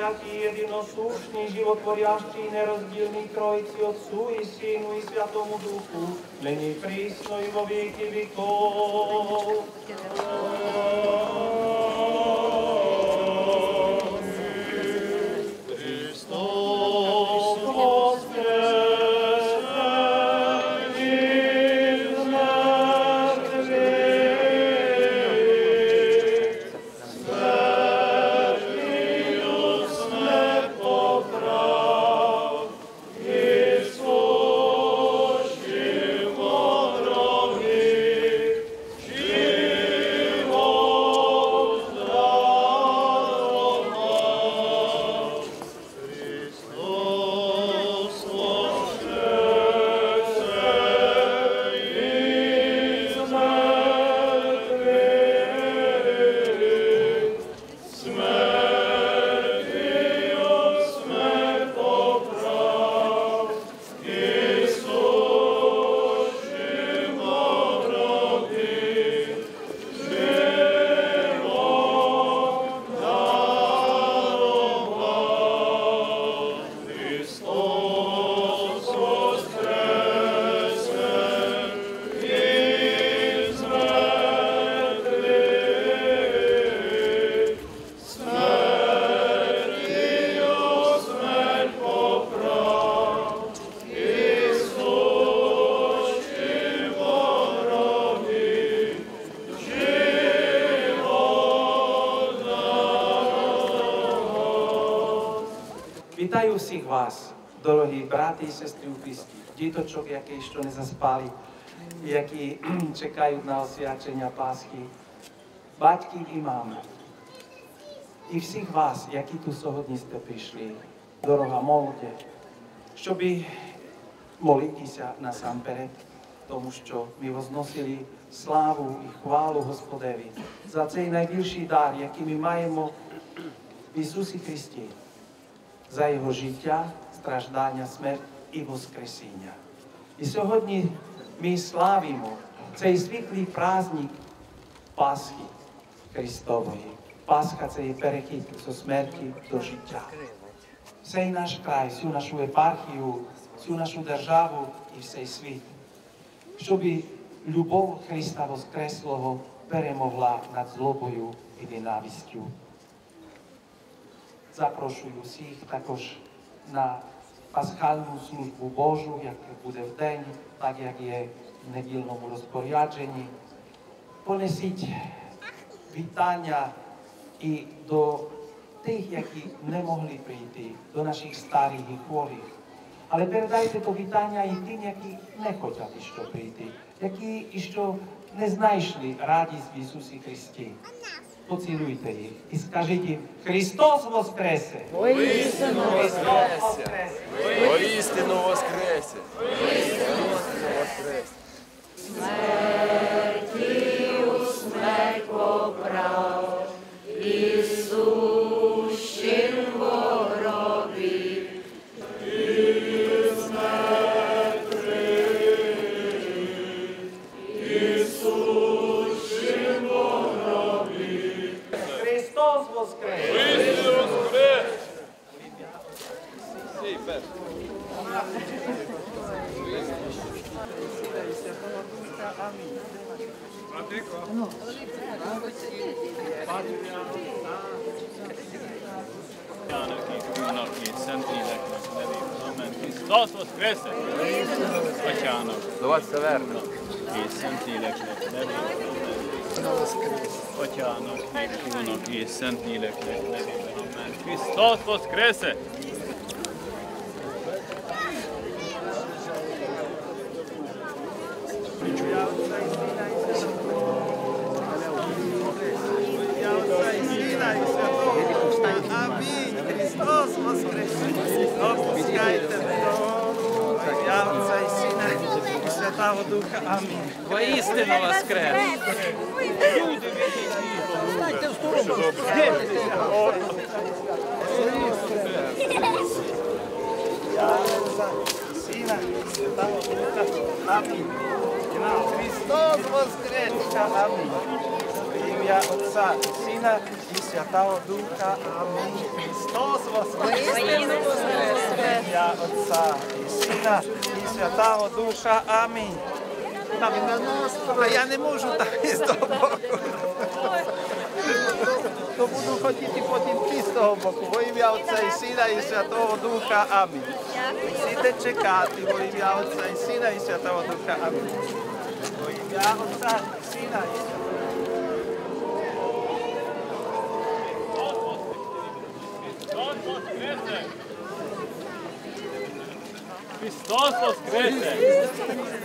svätý, jedinосущný, životvorящий, nerozdílný Trojici, Otcu i Synu i Svätému Duchu, nyní prísno i vo věky věkov. Вітаю всіх вас, дорогі брати і сестри у Христі, діточок, які ще не заспали, які чекають на освячення Пасхи, батьки і мами. І всіх вас, які тут сьогодні сте прийшли, дорога молодь, щоб молитися насамперед, тому що ми возносили славу і хвалу Господеві за цей найбільший дар, який ми маємо в Ісусі Христі. За його життя, страждання, смерть і воскресіння. І сьогодні ми славимо цей світлий праздник Пасхи Христової. Пасха – це є перехід зі смерті до життя. Цей наш край, всю нашу єпархію, всю нашу державу і всей світ. Щоб любов Христа Воскреслого перемогла над злобою і ненавистю. Запрошую всіх також на пасхальну службу Божу, як буде в день, так як є в недільному розпорядженні. Понесіть вітання і до тих, які не могли прийти, до наших старих і хворих. Але передайте то вітання і тим, які не хочуть ще прийти, які ще не знайшли радість в Ісусі Христі. Поцілуйте їх і скажіть їм: Христос воскресе! Воістину воскресе! Воістину воскресе! Смертію смерть поправ, і сущим в гробі. Христос воскресе! Воістину воскресе! Христос воскресе! Atyának, До вас все верно. és Szentléleknek nevében. Atyának, és Fiúnak, és Szentléleknek nevében. Amen. Hristos воскресе! Амінь. Христос воскресе. Опускайте до Отця і Сина і Святого Духа. Амінь. Воістину воскрес! Станьте в сторону. Отця і Сина і Святого Духа. Амінь. Христос воскресе. Амінь. ім'я Отця і Сина і Святого Духа. Амінь. Христос воскрес! Ім'я Отця і Сина і Святого Духа. Амінь. Та я не можу так із того боку. То буду ходити потім ти з того боку. Во ім'я Отця і Сина і Святого Духа. Амінь. Мусите чекати во ім'я Отця і Сина і Святого Духа. Амінь. Во ім'я Отця і Сина і Святого Христос воскресе!